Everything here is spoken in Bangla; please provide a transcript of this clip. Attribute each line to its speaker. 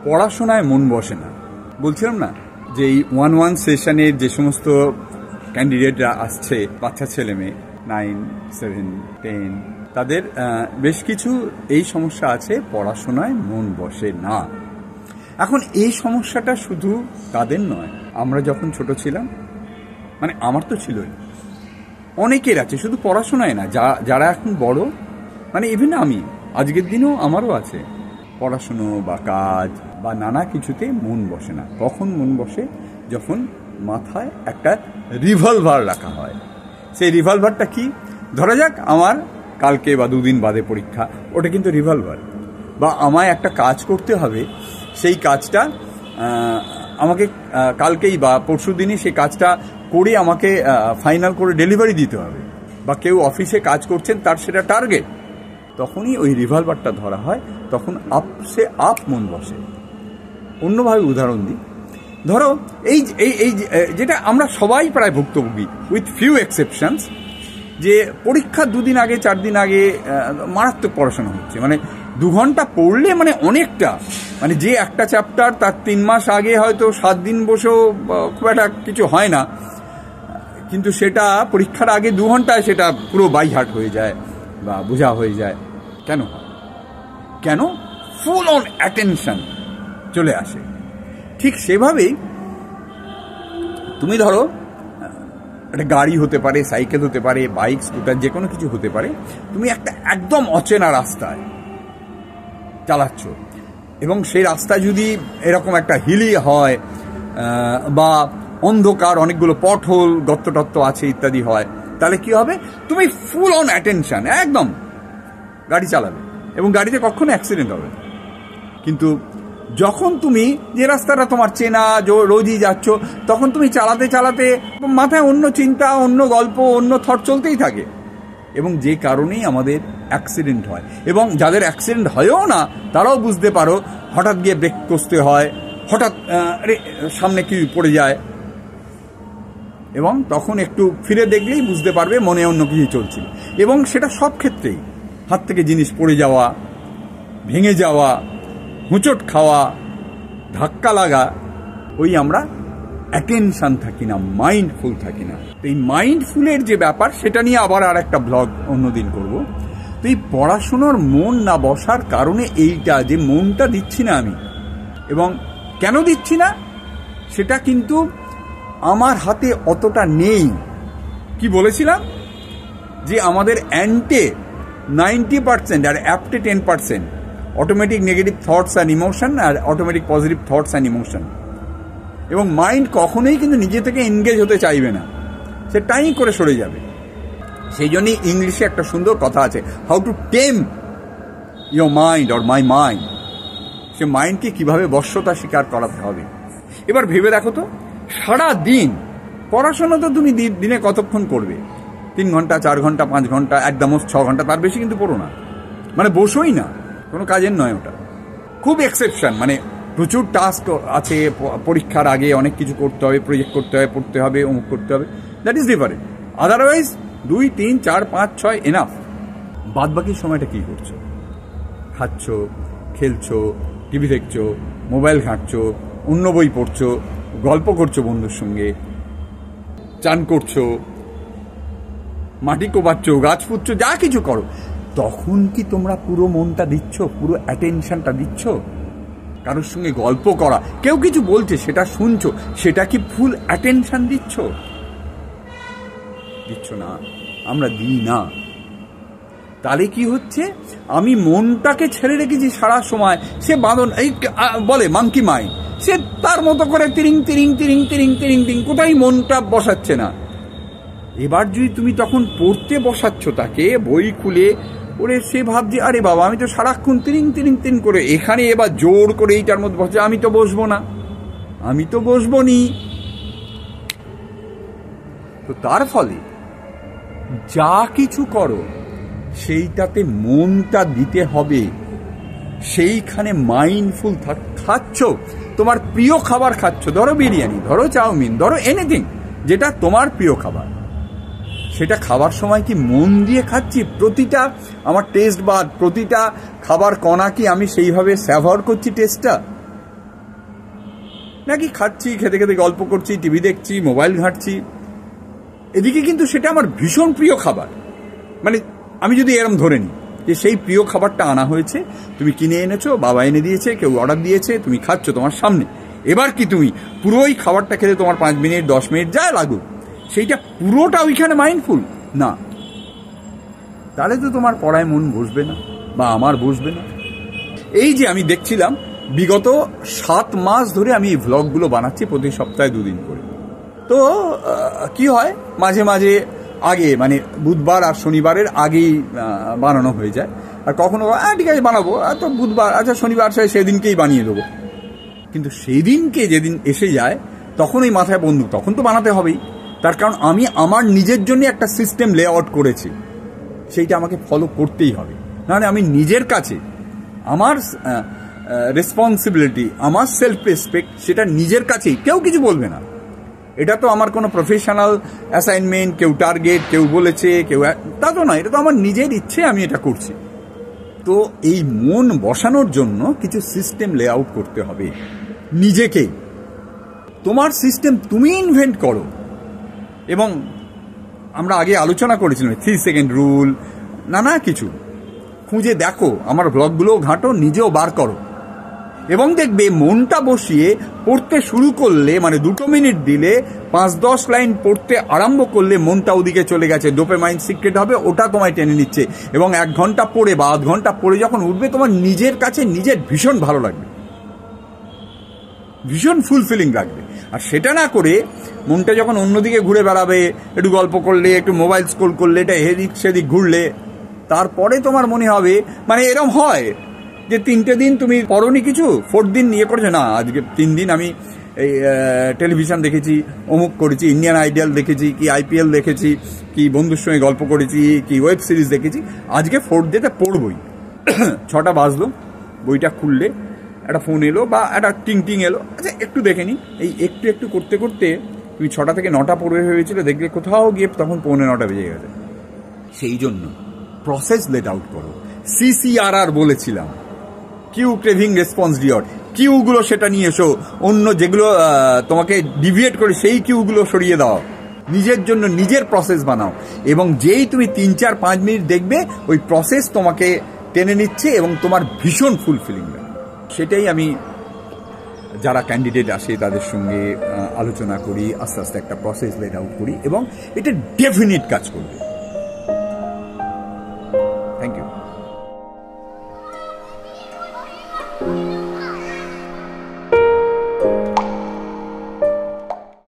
Speaker 1: পড়াশোনায় মন বসে না। বলছিলাম না যে এই 1-1 সেশনের যে সমস্ত ক্যান্ডিডেটরা আসছে, বাচ্চা ছেলে মেয়ে 9, 7, 10, তাদের বেশ কিছু এই সমস্যা আছে, পড়াশোনায় মন বসে না। এখন এই সমস্যাটা শুধু তাদের নয়, আমরা যখন ছোট ছিলাম, মানে আমার তো ছিলই, অনেকের আছে, শুধু পড়াশোনায় না, যারা এখন বড়, মানে ইভেন আমি আজকের দিনেও আমারও আছে, পড়াশুনো বা কাজ বা নানা কিছুতে মন বসে না। কখন মন বসে? যখন মাথায় একটা রিভলভার রাখা হয়। সেই রিভলভারটা কি? ধরা যাক আমার কালকে বা 2 দিন বাদে পরীক্ষা, ওটা কিন্তু রিভলভার। বা আমায় একটা কাজ করতে হবে, সেই কাজটা আমাকে কালকেই বা পরশু দিনই সেই কাজটা করে আমাকে ফাইনাল করে ডেলিভারি দিতে হবে, বা কেউ অফিসে কাজ করছেন, তার সেটা টার্গেট। তখনই ওই রিভলভারটা ধরা হয়, তখন আপ মন বসে। অন্যভাবে উদাহরণ দিই, ধরো এই এই যেটা আমরা সবাই প্রায় ভুক্তভোগী, উইথ ফিউ এক্সেপশনস, যে পরীক্ষার 2 দিন আগে 4 দিন আগে মারাত্মক পড়াশোনা হচ্ছে, মানে 2 ঘন্টা পড়লে মানে অনেকটা, মানে যে একটা চ্যাপ্টার তার 3 মাস আগে হয়তো 7 দিন বসেও খুব একটা কিছু হয় না, কিন্তু সেটা পরীক্ষার আগে 2 ঘন্টায় সেটা পুরো বাই হার্ট হয়ে যায় বা বোঝা হয়ে যায়। কেন হয়? কেন? ফুল অন অ্যাটেনশন চলে আসে। ঠিক সেভাবেই তুমি ধরো একটা গাড়ি হতে পারে, সাইকেল হতে পারে, বাইক, স্কুটার, যে কোনো কিছু হতে পারে, তুমি একটা একদম অচেনা রাস্তায় চালাচ্ছ, এবং সেই রাস্তা যদি এরকম একটা হিলি হয় বা অন্ধকার, অনেকগুলো পথহোল, গর্ত টত্ত আছে ইত্যাদি হয়, তাহলে কি হবে? তুমি ফুল অন অ্যাটেনশন একদম গাড়ি চালাবে, এবং গাড়িতে কখনো অ্যাক্সিডেন্ট হবে। কিন্তু যখন তুমি যে রাস্তাটা তোমার চেনা, রোজই যাচ্ছ, তখন তুমি চালাতে চালাতে মাথায় অন্য চিন্তা, অন্য গল্প, অন্য থট চলতেই থাকে, এবং যে কারণেই আমাদের অ্যাক্সিডেন্ট হয়। এবং যাদের অ্যাক্সিডেন্ট হয়ও না, তারাও বুঝতে পারো, হঠাৎ গিয়ে ব্রেক কষতে হয়, হঠাৎ সামনে কি পড়ে যায়, এবং তখন একটু ফিরে দেখলেই বুঝতে পারবে মনে অন্য কিছু চলছিল। এবং সেটা সব ক্ষেত্রেই, হাত থেকে জিনিস পড়ে যাওয়া, ভেঙে যাওয়া, হুঁচট খাওয়া, ধাক্কা লাগা, ওই আমরা অ্যাটেনশন থাকি না, মাইন্ডফুল থাকি না। তো এই মাইন্ডফুলের যে ব্যাপার, সেটা নিয়ে আবার আর একটা ব্লগ অন্যদিন করব। তো এই পড়াশোনার মন না বসার কারণে এইটা, যে মনটা দিচ্ছি না আমি, এবং কেন দিচ্ছি না সেটা কিন্তু আমার হাতে অতটা নেই। কি বলেছিলাম? যে আমাদের অ্যান্টে 90% আর অ্যাপ্টে 10%, automatic negative thoughts and emotion আর automatic positive thoughts and emotion. এবং মাইন্ড কখনোই কিন্তু নিজে থেকে এনগেজ হতে চাইবে না, সে টাইম করে সরে যাবে। সেই জন্যই ইংলিশে একটা সুন্দর কথা আছে, how to tame your mind or my mind. সে মাইন্ডকে কিভাবে বশ্যতা স্বীকার করাতে হবে। এবার ভেবে দেখো তো, সারা দিন পড়াশোনা তো তুমি দিনে কতক্ষণ করবে? 3 ঘন্টা, 4 ঘন্টা, 5 ঘন্টা, একদম 6 ঘন্টা, তার বেশি কিন্তু পড়ো না, মানে বসোই না, কোনো কাজের নয় ওটা। খুব এক্সেপশন, মানে প্রচুর টাস্ক আছে, পরীক্ষার আগে অনেক কিছু করতে হবে, প্রজেক্ট করতে হবে, পড়তে হবে, অমুক করতে হবে, that is different. Otherwise 2, 3, 4, 5, 6 enough. বাদ বাকি সময়টা কি করছো? খাচ্ছ, খেলছো, টিভি দেখছো, মোবাইল ঘাঁটছো, অন্য বই পড়ছো, গল্প করছো বন্ধুর সঙ্গে, চান করছো, মাটি কোপাচ্ছো, গাছ পুঁতছো, যা কিছু করো, তখন কি তোমরা পুরো মনটা দিচ্ছ, পুরো অ্যাটেনশনটা দিচ্ছ? কারোর সঙ্গে গল্প করা, কেউ কিছু বলছে, সেটা শুনছো, সেটা কি ফুল অ্যাটেনশন দিচ্ছ? দিচ্ছ না, আমরা দিই না। তাহলে কি হচ্ছে? আমি মনটাকে ছেড়ে রেখেছি সারা সময়, সে বাঁধন, এই বলে মাংকি মাইন্ড, সে তার মতো করে তিরিং তিরিং তিরিং তিরিং তিরিং তিরিং, কোথায় মনটা বসাচ্ছে না। এবার যদি তুমি তখন পড়তে বসাচ্ছ তাকে, বই খুলে, ওরে সে ভাবছে, আরে বাবা আমি তো সারাক্ষণ তিরিং তিরিং তিরিং করে, এখানে এবার জোর করে এইটার মধ্যে বসছে, আমি তো বসবো না, আমি তো বসবো নি। তো তার ফলে যা কিছু করো সেইটাতে মনটা দিতে হবে, সেইখানে মাইন্ডফুল খাচ্ছ, তোমার প্রিয় খাবার খাচ্ছ, ধরো বিরিয়ানি, ধরো চাউমিন, ধরো এনিথিং, যেটা তোমার প্রিয় খাবার, সেটা খাবার সময় কি মন দিয়ে খাচ্ছি? প্রতিটা আমার টেস্ট বাদ, প্রতিটা খাবার কণা কি আমি সেইভাবে স্যাভর করছি টেস্টটা? নাকি খাচ্ছি, খেতে খেতে গল্প করছি, টিভি দেখছি, মোবাইল ঘাঁটছি। এদিকে কিন্তু সেটা আমার ভীষণ প্রিয় খাবার। মানে আমি যদি এরম ধরে নিই যে সেই প্রিয় খাবারটা আনা হয়েছে, তুমি কিনে এনেছো, বাবা এনে দিয়েছে, কেউ অর্ডার দিয়েছে, তুমি খাচ্ছ তোমার সামনে। এবার কি তুমি পুরোই খাবারটা খেতে তোমার 5 মিনিট 10 মিনিট যা লাগুক, সেইটা পুরোটা ওইখানে মাইন্ডফুল না, তাহলে তো তোমার পড়ায় মন বসবে না বা আমার বসবে না। এই যে আমি দেখছিলাম বিগত 7 মাস ধরে আমি এই ভ্লগগুলো বানাচ্ছি প্রতি সপ্তাহে 2 দিন করে। তো কি হয়, মাঝে মাঝে আগে মানে বুধবার আর শনিবারের আগেই বানানো হয়ে যায়। আর কখনো ঠিক আছে বানাবো, তো বুধবার আচ্ছা শনিবার সেদিনকেই বানিয়ে দেবো। কিন্তু সেই দিনকে যেদিন এসে যায় তখন ওই মাথায় বন্দুক, তখন তো বানাতে হবেই। তার কারণ আমি আমার নিজের জন্য একটা সিস্টেম লে আউট করেছি, সেইটা আমাকে ফলো করতেই হবে। নাহলে আমি নিজের কাছে আমার রেসপন্সিবিলিটি, আমার সেলফ রেসপেক্ট, সেটা নিজের কাছেই, কেউ কিছু বলবে না। এটা তো আমার কোনো প্রফেশনাল অ্যাসাইনমেন্ট, কেউ টার্গেট, কেউ বলেছে, কেউ, তা তো না, এটা তো আমার নিজের ইচ্ছে, আমি এটা করছি। তো এই মন বসানোর জন্য কিছু সিস্টেম লে আউট করতে হবে নিজেকেই। তোমার সিস্টেম তুমি ইনভেন্ট করো। এবং আমরা আগে আলোচনা করেছিলাম 3 সেকেন্ড রুল, নানা কিছু খুঁজে দেখো, আমার ব্লগগুলোও ঘাঁটো, নিজেও বার করো, এবং দেখবে মনটা বসিয়ে পড়তে শুরু করলে, মানে 2 মিনিট দিলে 5-10 লাইন পড়তে আরম্ভ করলে মনটা ওদিকে চলে গেছে, ডোপামাইন সিক্রেট হবে, ওটা তোমায় টেনে নিচ্ছে। এবং 1 ঘন্টা পড়ে বা আধ ঘন্টা পড়ে যখন উঠবে, তোমার নিজের কাছে নিজের ভীষণ ভালো লাগবে, ভীষণ ফুলফিলিং লাগবে। আর সেটা না করে মনটা যখন অন্যদিকে ঘুরে বেড়াবে, একটু গল্প করলে, একটু মোবাইল স্ক্রল করলে, এটা এদিক সেদিক ঘুরলে, তারপরে তোমার মনে হবে, মানে এরম হয় যে 3টে দিন তুমি পড়োনি কিছু, 4th দিন নিয়ে করেছো, না আজকে 3 দিন আমি এই টেলিভিশন দেখেছি, অমুক করেছি, ইন্ডিয়ান আইডল দেখেছি, কি IPL দেখেছি, কি বন্ধুর সঙ্গে গল্প করেছি, কি ওয়েব সিরিজ দেখেছি, আজকে 4th ডেতে পড়বই। 6টা বাজলো, বইটা খুললে একটা ফোন এলো বা একটা টিং এলো, আচ্ছা একটু দেখে নি। এই একটু একটু করতে করতে তুমি 6টা থেকে 9টা পড়ে হয়েছিল, দেখলে কোথাও গিয়ে তখন 8:45 বেজে গেছে। সেই জন্য প্রসেস লেট আউট করো। CCRR বলেছিলাম, কিউ ক্রেভিং রেসপন্স ডিঅর, কিউগুলো সেটা নিয়ে এসো, অন্য যেগুলো তোমাকে ডিভিয়েট করে সেই কিউগুলো সরিয়ে দাও, নিজের জন্য নিজের প্রসেস বানাও। এবং যেই তুমি 3-4-5 মিনিট দেখবে ওই প্রসেস তোমাকে টেনে নিচ্ছে এবং তোমার ভীষণ ফুলফিলিং লাগে। সেটাই আমি যারা ক্যান্ডিডেট আসে তাদের সঙ্গে আলোচনা করি, আস্তে আস্তে একটা প্রসেস লেট আউট করি, এবং এটা ডেফিনিট কাজ করবে।